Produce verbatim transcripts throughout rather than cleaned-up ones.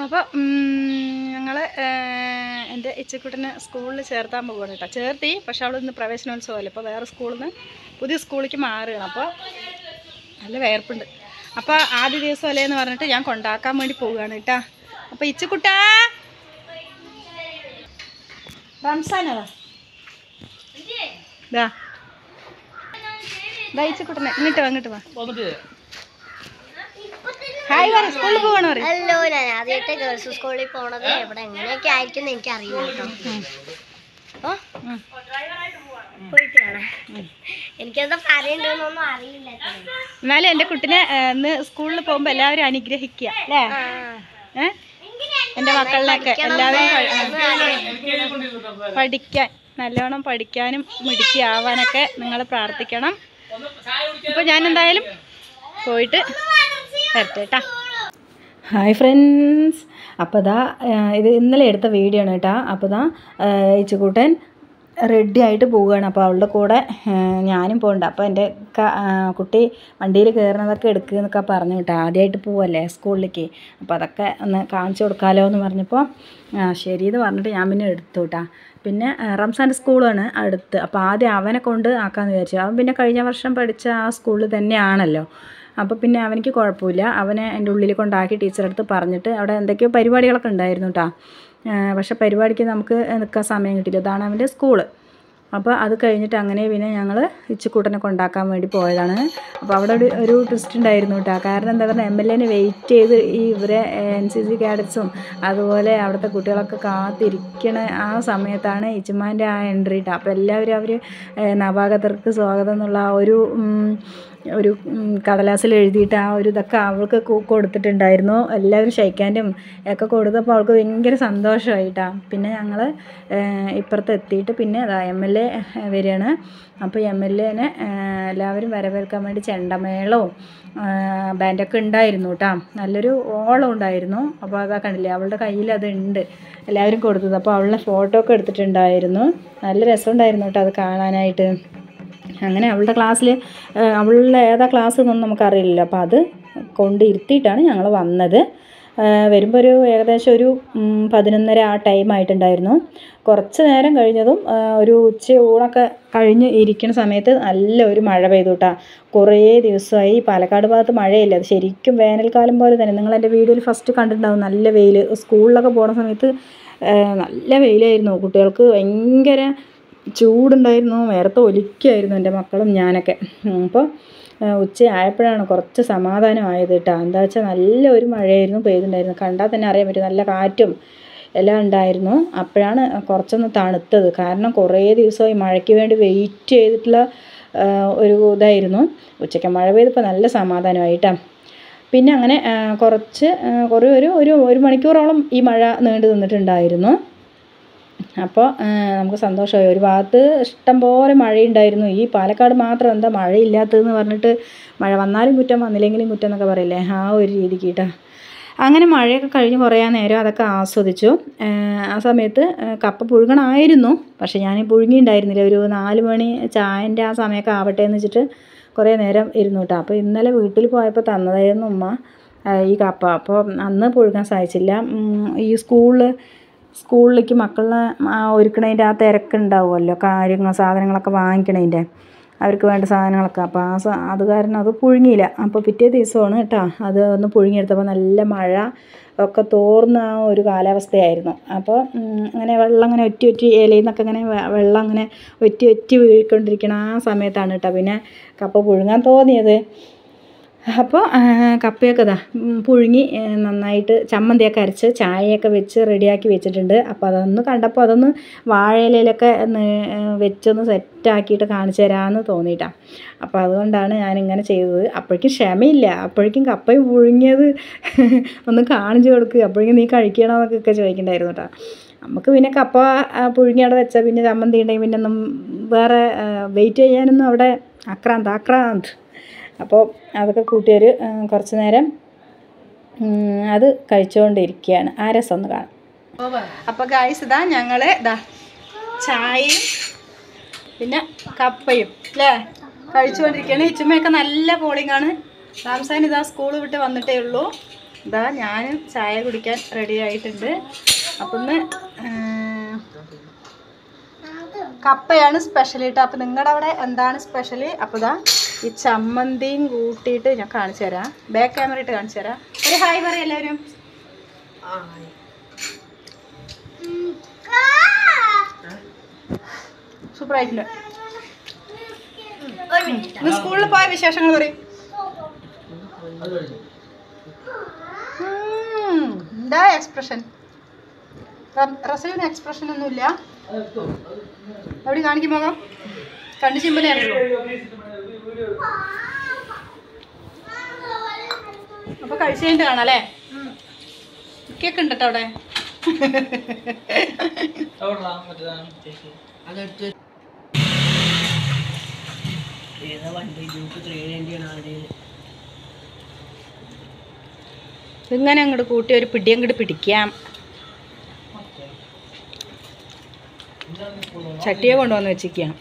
അപ്പോൾ ഞങ്ങൾ എൻ്റെ ഇച്ചക്കുട്ടനെ സ്കൂളിൽ ചേർത്താൻ പോവുകയാണ് കേട്ടോ. ചേർത്തി, പക്ഷെ അവിടെ നിന്ന് പ്രവേശനോത്സവമല്ലേ, അപ്പോൾ വേറെ സ്കൂളിൽ നിന്ന് പുതിയ സ്കൂളിലേക്ക് മാറുകയാണ്. അപ്പോൾ നല്ല വേർപ്പുണ്ട്. അപ്പോൾ ആദ്യ ദിവസം അല്ലേ എന്ന് പറഞ്ഞിട്ട് ഞാൻ കൊണ്ടാക്കാൻ വേണ്ടി പോവുകയാണ് കേട്ടോ. അപ്പോൾ ഇച്ചക്കുട്ടാ റംസാനതാ ഇതാ ഇതാ ഇച്ചക്കുട്ടനെ ഇങ്ങോട്ട് വാ ഇങ്ങോട്ട് വാ. ഹായ് പറ, സ്കൂളിൽ പോകണോ? ഹലോ, ഞാൻ ആദ്യമായിട്ട് ഗേൾസ് സ്കൂളിൽ പോണത്. ഇവിടെ എങ്ങനെയൊക്കെ ആയിരിക്കും എനിക്ക് അറിയില്ല കേട്ടോ. അപ്പോൾ പോയിട്ട് കാണാം. എനിക്കെന്താ പറയണ്ടെന്നൊന്നും അറിയില്ല. എന്നാലും എൻ്റെ കുട്ടിനെ ഇന്ന് സ്കൂളിൽ പോകുമ്പോൾ എല്ലാവരും അനുഗ്രഹിക്കുക അല്ലേ? ഏഹ് എൻ്റെ മക്കളിലൊക്കെ എല്ലാവരും പഠിക്കാൻ നല്ലോണം പഠിക്കാനും മിടുക്കിയാവാനൊക്കെ നിങ്ങൾ പ്രാർത്ഥിക്കണം. അപ്പോൾ ഞാൻ എന്തായാലും പോയിട്ട് വരട്ടെ കേട്ടോ. ഹായ് ഫ്രണ്ട്സ്, അപ്പോൾ ഇതാ ഇത് ഇന്നലെ എടുത്ത വീഡിയോ ആണ് കേട്ടോ. അപ്പോൾ ഇതാ ഇച്ചക്കുട്ടൻ റെഡി ആയിട്ട് പോവുകയാണ്. അപ്പോൾ അവളുടെ കൂടെ ഞാനും പോകണ്ട. അപ്പോൾ എൻ്റെ കുട്ടി വണ്ടിയിൽ കയറുന്നതൊക്കെ എടുക്കുക എന്നൊക്കെ പറഞ്ഞു കേട്ടോ. ആദ്യമായിട്ട് പോവല്ലേ സ്കൂളിലേക്ക്, അപ്പോൾ അതൊക്കെ ഒന്ന് കാണിച്ചു കൊടുക്കാമല്ലോ എന്ന് പറഞ്ഞപ്പോൾ ശരി എന്ന് പറഞ്ഞിട്ട് ഞാൻ പിന്നെ എടുത്തു കേട്ടോ. പിന്നെ റംസാൻ്റെ സ്കൂളാണ് അടുത്ത്. അപ്പോൾ ആദ്യം അവനെ കൊണ്ട് ആക്കാമെന്ന് വിചാരിച്ചു. അവൻ പിന്നെ കഴിഞ്ഞ വർഷം പഠിച്ച ആ സ്കൂളിൽ തന്നെയാണല്ലോ. അപ്പോൾ പിന്നെ അവനിക്ക് കുഴപ്പമില്ല. അവനെ എൻ്റെ ഉള്ളിൽ കൊണ്ടാക്കി ടീച്ചറടുത്ത് പറഞ്ഞിട്ട് അവിടെ എന്തൊക്കെയോ പരിപാടികളൊക്കെ ഉണ്ടായിരുന്നു കേട്ടോ. പക്ഷേ പരിപാടിക്ക് നമുക്ക് നിൽക്കാൻ സമയം കിട്ടില്ല. ഇതാണ് അവൻ്റെ സ്കൂള്. അപ്പോൾ അത് കഴിഞ്ഞിട്ട് അങ്ങനെ പിന്നെ ഞങ്ങൾ ഇച്ചക്കൂട്ടനെ കൊണ്ടാക്കാൻ വേണ്ടി പോയതാണ്. അപ്പോൾ അവിടെ ഒരു ഒരു ട്വിസ്റ്റ് ഉണ്ടായിരുന്നു കേട്ടോ. കാരണം എന്താ പറയുക, എം എൽ എനെ വെയിറ്റ് ചെയ്ത് ഈ ഇവരെ എൻ സി സി കാഡറ്റ്സും അതുപോലെ അവിടുത്തെ കുട്ടികളൊക്കെ കാത്തിരിക്കണ ആ സമയത്താണ് ഇച്ചുമ്മാൻ്റെ ആ എൻട്രി കേട്ടോ. അപ്പോൾ എല്ലാവരും അവർ നവാഗതർക്ക് സ്വാഗതം എന്നുള്ള ആ ഒരു ഒരു കടലാസിൽ എഴുതിയിട്ട് ആ ഒരു ഇതൊക്കെ അവൾക്ക് കൊടുത്തിട്ടുണ്ടായിരുന്നു. എല്ലാവരും ഷെയ്ക്കാൻഡും ഒക്കെ കൊടുത്തപ്പോൾ അവൾക്ക് ഭയങ്കര സന്തോഷമായിട്ടാണ്. പിന്നെ ഞങ്ങൾ ഇപ്പുറത്ത് എത്തിയിട്ട് പിന്നെ അതാ എം എൽ എ വരികയാണ്. അപ്പോൾ എം എൽ എനെ എല്ലാവരും വരവേൽക്കാൻ വേണ്ടി ചെണ്ടമേളവും ബാൻഡൊക്കെ ഉണ്ടായിരുന്നു കേട്ടോ. നല്ലൊരു ഓളം ഉണ്ടായിരുന്നു. അപ്പോൾ അതാ കണ്ടില്ലേ, അവളുടെ കയ്യിൽ അതുണ്ട് എല്ലാവരും കൊടുത്തത്. അപ്പോൾ അവളുടെ ഫോട്ടോ ഒക്കെ എടുത്തിട്ടുണ്ടായിരുന്നു. നല്ല രസമുണ്ടായിരുന്നു കേട്ടോ അത് കാണാനായിട്ട്. അങ്ങനെ അവളുടെ ക്ലാസ്സിൽ അവളുടെ ഏതാ ക്ലാസ് എന്നൊന്നും നമുക്കറിയില്ല. അപ്പോൾ അത് കൊണ്ട് ഇരുത്തിയിട്ടാണ് ഞങ്ങൾ വന്നത്. വരുമ്പോൾ ഒരു ഏകദേശം ഒരു പതിനൊന്നര ആ ടൈം ആയിട്ടുണ്ടായിരുന്നു. കുറച്ച് നേരം കഴിഞ്ഞതും ഒരു ഉച്ച ഊണൊക്കെ കഴിഞ്ഞ് ഇരിക്കുന്ന സമയത്ത് നല്ല ഒരു മഴ പെയ്തു കേട്ടോ. കുറേ ദിവസമായി പാലക്കാട് ഭാഗത്ത് മഴയില്ല. അത് ശരിക്കും വേനൽക്കാലം പോലെ തന്നെ. നിങ്ങൾ എൻ്റെ വീഡിയോയിൽ ഫസ്റ്റ് കണ്ടിട്ടുണ്ടാവും. നല്ല വെയിൽ, സ്കൂളിലൊക്കെ പോകുന്ന സമയത്ത് നല്ല വെയിലായിരുന്നു. കുട്ടികൾക്ക് ഭയങ്കര ചൂടുണ്ടായിരുന്നു, വേർത്ത് ഒലിക്കുമായിരുന്നു എൻ്റെ മക്കളും ഞാനൊക്കെ. അപ്പോൾ ഉച്ചയായപ്പോഴാണ് കുറച്ച് സമാധാനമായത് കേട്ടോ. എന്താ വെച്ചാൽ നല്ല ഒരു മഴയായിരുന്നു പെയ്തിട്ടുണ്ടായിരുന്നു. കണ്ടാൽ തന്നെ അറിയാൻ പറ്റും, നല്ല കാറ്റും എല്ലാം ഉണ്ടായിരുന്നു. അപ്പോഴാണ് കുറച്ചൊന്ന് തണുത്തത്. കാരണം കുറേ ദിവസമായി മഴയ്ക്ക് വേണ്ടി വെയിറ്റ് ചെയ്തിട്ടുള്ള ഒരു ഇതായിരുന്നു. ഉച്ചയ്ക്ക് മഴ പെയ്തപ്പോൾ നല്ല സമാധാനമായിട്ടാണ്. പിന്നെ അങ്ങനെ കുറച്ച് കുറേ ഒരു ഒരു ഒരു മണിക്കൂറോളം ഈ മഴ നീണ്ടു നിന്നിട്ടുണ്ടായിരുന്നു. അപ്പോൾ നമുക്ക് സന്തോഷമായി. ഒരു ഭാഗത്ത് ഇഷ്ടം പോലെ മഴയുണ്ടായിരുന്നു. ഈ പാലക്കാട് മാത്രം എന്താ മഴയില്ലാത്തതെന്ന് പറഞ്ഞിട്ട്, മഴ വന്നാലും കുറ്റം വന്നില്ലെങ്കിലും കുറ്റം എന്നൊക്കെ പറയില്ലേ, ആ ഒരു രീതിക്ക് കേട്ടോ. അങ്ങനെ മഴയൊക്കെ കഴിഞ്ഞ് കുറേ നേരം അതൊക്കെ ആസ്വദിച്ചു. ആ സമയത്ത് കപ്പ പുഴുങ്ങണമായിരുന്നു, പക്ഷേ ഞാൻ പുഴുങ്ങിയിട്ടുണ്ടായിരുന്നില്ല. ഒരു നാല് മണി ചായൻ്റെ ആ സമയമൊക്കെ ആവട്ടെ എന്ന് വെച്ചിട്ട് കുറേ നേരം ഇരുന്നു കേട്ടോ. അപ്പോൾ ഇന്നലെ വീട്ടിൽ പോയപ്പോൾ തന്നതായിരുന്നു ഉമ്മ ഈ കപ്പ. അപ്പോൾ അന്ന് പുഴുങ്ങാൻ സാധിച്ചില്ല. ഈ സ്കൂളിൽ സ്കൂളിലേക്ക് മക്കളെ ഒരുക്കണതിൻ്റെ ആ തിരക്കുണ്ടാവുമല്ലോ, കാര്യങ്ങൾ സാധനങ്ങളൊക്കെ വാങ്ങിക്കണതിൻ്റെ, അവർക്ക് വേണ്ട സാധനങ്ങളൊക്കെ. അപ്പോൾ ആ സാ അത് കാരണം അത് പുഴുങ്ങിയില്ല. അപ്പോൾ പിറ്റേ ദിവസമാണ് കേട്ടോ അത് ഒന്ന് പുഴുങ്ങിയെടുത്തപ്പോൾ നല്ല മഴ ഒക്കെ തോർന്ന ആ ഒരു കാലാവസ്ഥയായിരുന്നു. അപ്പോൾ അങ്ങനെ വെള്ളം അങ്ങനെ ഒറ്റി ഒറ്റി ഇലയിൽ നിന്നൊക്കെ ഇങ്ങനെ വെള്ളം അങ്ങനെ ഒറ്റി ഒറ്റി വീഴിക്കൊണ്ടിരിക്കണ ആ സമയത്താണ് കേട്ടോ പിന്നെ കപ്പ പുഴുങ്ങാൻ തോന്നിയത്. അപ്പോൾ കപ്പയൊക്കെ ഇതാ പുഴുങ്ങി നന്നായിട്ട് ചമ്മന്തിയൊക്കെ അരച്ച് ചായയൊക്കെ വെച്ച് റെഡിയാക്കി വെച്ചിട്ടുണ്ട്. അപ്പോൾ അതൊന്ന് കണ്ടപ്പോൾ അതൊന്ന് വാഴയിലയിലൊക്കെ വെച്ചൊന്ന് സെറ്റാക്കിയിട്ട് കാണിച്ചു തരാമെന്ന് തോന്നിയിട്ടാണ്. അപ്പോൾ അതുകൊണ്ടാണ് ഞാനിങ്ങനെ ചെയ്തത്. അപ്പോഴേക്കും ക്ഷമയില്ല. അപ്പോഴേക്കും കപ്പയും പുഴുങ്ങിയത് ഒന്ന് കാണിച്ചു കൊടുക്കുക, അപ്പോഴേക്കും നീ കഴിക്കണമെന്നൊക്കെ ചോദിക്കണ്ടായിരുന്നു കേട്ടോ. നമുക്ക് പിന്നെ കപ്പ പുഴുങ്ങി അവിടെ വെച്ചാൽ പിന്നെ ചമ്മന്തി ഉണ്ടെങ്കിൽ പിന്നെ ഒന്നും വേറെ വെയിറ്റ് ചെയ്യാനൊന്നും അവിടെ ആക്രാന്ത് ആക്രാന്ത് അപ്പോൾ അതൊക്കെ കൂട്ടിയൊരു കുറച്ച് നേരം അത് കഴിച്ചുകൊണ്ടിരിക്കുകയാണ്. ആ രസം ഒന്ന് കാണാം. അപ്പോൾ ഗായ്സ് ഇതാ ഞങ്ങൾ ഇതാ ചായയും പിന്നെ കപ്പയും അല്ലേ കഴിച്ചുകൊണ്ടിരിക്കുകയാണ്. ഇച്ചുമ്മയൊക്കെ നല്ല പോളിങ്ങാണ്. റാംസാൻ ഇതാ സ്കൂൾ വിട്ട് വന്നിട്ടേ ഉള്ളൂ. ഇതാ ഞാനും ചായ കുടിക്കാൻ റെഡി ആയിട്ടുണ്ട്. അപ്പം ഇന്ന് കപ്പയാണ് സ്പെഷ്യൽ കേട്ടോ. അപ്പം നിങ്ങളുടെ അവിടെ എന്താണ് സ്പെഷ്യൽ? അപ്പോൾ ഇതാ ഈ ചമ്മന്തിയും കൂട്ടിയിട്ട് ഞാൻ കാണിച്ചു തരാം. ബാക്ക് ക്യാമറ ഇട്ട് കാണിച്ചു തരാം. ഒരു ഹായ് പറയും എല്ലാവരും. സൂപ്പറായിട്ടുണ്ട്. ഇന്ന് സ്കൂളിൽ പോയ വിശേഷങ്ങൾ പറയും. എന്താ എക്സ്പ്രഷൻ? റസലിന് എക്സ്പ്രഷൻ ഒന്നുമില്ല. എവിടെ കാണിക്കും പോകാം? കണ്ടു ചിമ്പനെ അറിയുള്ളൂ. അപ്പൊ കഴിച്ചു കഴിഞ്ഞിട്ട് കാണാം അല്ലേ? കേക്ക് ഉണ്ട് കേട്ടോ അവിടെ. ഇങ്ങനെ അങ്ങോട്ട് കൂട്ടി ഒരു പിടി അങ്ങോട്ട് പിടിക്കാം. ചട്ടിയെ കൊണ്ടുവന്ന് വെച്ചിരിക്കുകയാണ്.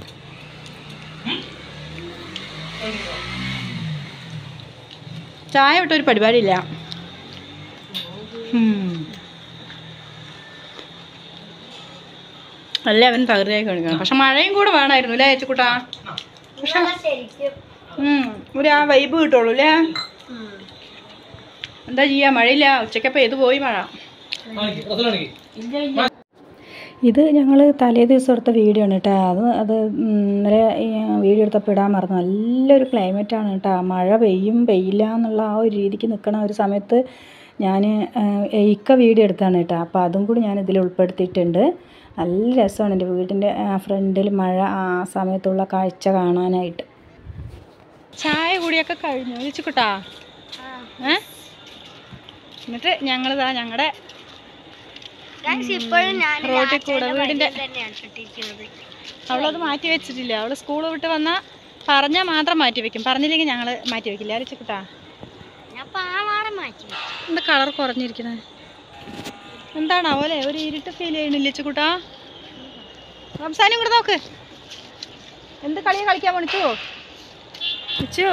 ചായ വിട്ടൊരു പരിപാടിയില്ല. അല്ല അവൻ പകുതിയായി കാണിക്കണം. പക്ഷെ മഴയും കൂടെ വേണമായിരുന്നു അല്ലേ ചേച്ചിക്കുട്ടാ? പക്ഷെ ഒരു ആ വൈബ് കിട്ടുള്ളൂ അല്ലേ? എന്താ ചെയ്യാ, മഴയില്ല. ഉച്ചക്കപ്പം ഏത് പോയി മഴ. ഇത് ഞങ്ങൾ തലേ ദിവസം എടുത്ത വീഡിയോ ആണ് കേട്ടോ. അത് അത് ഇന്നലെ വീഡിയോ എടുത്തപ്പോൾ ഇടാൻ മറന്നു. നല്ലൊരു ക്ലൈമറ്റാണ് കേട്ടോ. മഴ പെയ്യും പെയ്യില്ല എന്നുള്ള ആ ഒരു രീതിക്ക് നിൽക്കണ ഒരു സമയത്ത് ഞാൻ ഇക്ക വീഡിയോ എടുത്താണ് കേട്ടോ. അപ്പോൾ അതും കൂടി ഞാൻ ഇതിൽ ഉൾപ്പെടുത്തിയിട്ടുണ്ട്. നല്ല രസമാണ് എൻ്റെ വീടിൻ്റെ ഫ്രണ്ടിൽ മഴ ആ സമയത്തുള്ള കാഴ്ച കാണാനായിട്ട്. ചായ കൂടിയൊക്കെ കഴിഞ്ഞു ചേച്ചിക്കുട്ടാ. ഏ എന്നിട്ട് ഞങ്ങളിതാ ഞങ്ങളുടെ റോട്ടിൽ കൂടെ വീടിൻ്റെ അവളത് മാറ്റി വെച്ചിട്ടില്ല. അവള് സ്കൂൾ വിട്ട് വന്നാൽ പറഞ്ഞാൽ മാത്രം മാറ്റി വെക്കും, പറഞ്ഞില്ലെങ്കിൽ ഞങ്ങൾ മാറ്റി വെക്കില്ല. അരച്ചിക്കുട്ടാ എന്താ കളർ കുറഞ്ഞിരിക്കണേ? എന്താണാവോ അല്ലേ? ഒരു ഇരുട്ട് ഫീൽ ചെയ്യണില്ല ചേച്ചിക്കുട്ടാ? റംസാനും കൂടെ നോക്ക്. എന്ത് കളിയാ കളിക്കാൻ പോണിച്ചോ ഇച്ചോ?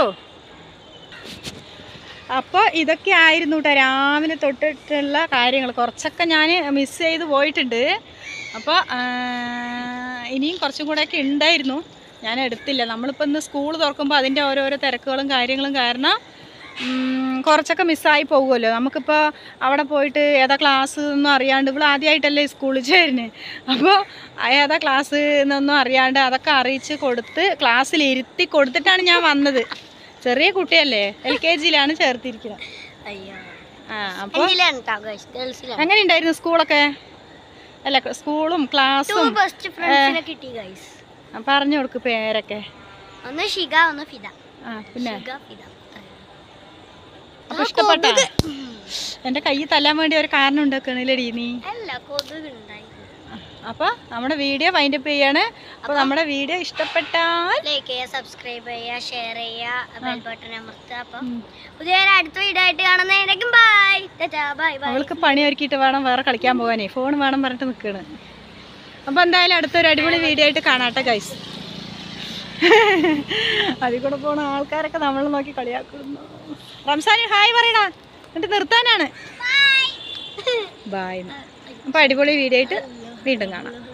അപ്പോൾ ഇതൊക്കെ ആയിരുന്നു കേട്ടോ രാവിലെ തൊട്ടിട്ടുള്ള കാര്യങ്ങൾ. കുറച്ചൊക്കെ ഞാൻ മിസ് ചെയ്ത് പോയിട്ടുണ്ട്. അപ്പോൾ ഇനിയും കുറച്ചും കൂടെയൊക്കെ ഉണ്ടായിരുന്നു, ഞാൻ എടുത്തില്ല. നമ്മളിപ്പോൾ ഇന്ന് സ്കൂൾ തുറക്കുമ്പോൾ അതിൻ്റെ ഓരോരോ തിരക്കുകളും കാര്യങ്ങളും കാരണം കുറച്ചൊക്കെ മിസ്സായി പോകുമല്ലോ. നമുക്കിപ്പോൾ അവിടെ പോയിട്ട് ഏതാ ക്ലാസ് എന്നൊന്നും അറിയാണ്ട്, ഇവിടെ ആദ്യമായിട്ടല്ലേ സ്കൂളിൽ ചേരുന്നത്. അപ്പോൾ ഏതാ ക്ലാസ് എന്നൊന്നും അറിയാണ്ട് അതൊക്കെ അറിയിച്ച് കൊടുത്ത് ക്ലാസ്സിലിരുത്തി കൊടുത്തിട്ടാണ് ഞാൻ വന്നത്. ചെറിയ കുട്ടിയല്ലേ, എൽ കെ ജിയിലാണ് ചേർത്തിരിക്കുന്നത്. ആ അപ്പോൾ എങ്ങനെ ഉണ്ടായിരുന്നു സ്കൂളൊക്കെ? അല്ല സ്കൂളും ക്ലാസ്സും പറഞ്ഞു കൊടുക്ക് പേരൊക്കെ. ആ പിന്നെ അപ്പൊ ഇഷ്ടപ്പെട്ട? എൻ്റെ കൈ തല്ലാൻ വേണ്ടി ഒരു കാരണം ഉണ്ടാക്കണില്ലടി നീ. അപ്പോൾ നമ്മുടെ വീഡിയോ വൈൻഡപ്പ് ചെയ്യാണ്. അപ്പോൾ നമ്മുടെ വീഡിയോ ഇഷ്ടപ്പെട്ടാൽ ലൈക്ക് ചെയ്യുക, സബ്സ്ക്രൈബ് ചെയ്യുക, ഷെയർ ചെയ്യുക, ബെൽ ബട്ടൺ അമർത്തുക. അപ്പം പുതിയൊരു അടുത്ത വീഡിയോ ആയിട്ട് കാണുന്നതിനേക്കും ബൈ ബൈ. അവൾക്ക് പണി ഒരുക്കിയിട്ട് വേണം വേറെ കളിക്കാൻ പോകാനേ, ഫോൺ വേണം പറഞ്ഞിട്ട് നിൽക്കുകയാണ്. അപ്പോൾ എന്തായാലും അടുത്തൊരു അടിപൊളി വീഡിയോ ആയിട്ട് കാണാട്ടെ ഗൈസ്. അതിൽ കൂടെ പോണ ആൾക്കാരൊക്കെ നമ്മൾ നോക്കി കളിയാക്കുന്നു. റംസാനി ഹായ് പറയടാ, എന്നിട്ട് നിർത്താനാണ്. ബായ്. അപ്പോൾ അടിപൊളി വീഡിയോ ആയിട്ട് വീണ്ടും കാണാം.